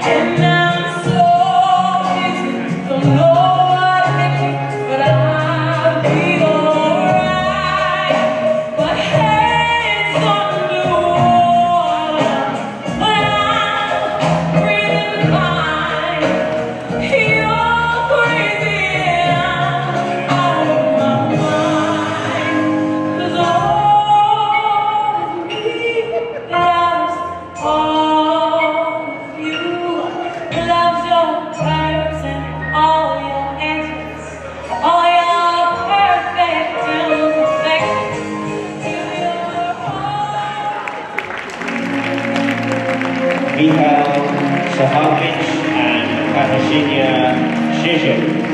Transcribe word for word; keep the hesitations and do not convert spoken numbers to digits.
And I'm so busy, don't know what hit me, but I'll be alright. But heads underwater, but I'm breathing fine. You're crazy and I'm out of my mind. 'Cause all of me loves all of you, loves your curves and all your edges, all your perfect imperfections. Michal Sahakic and Katarzyna Krzysiek.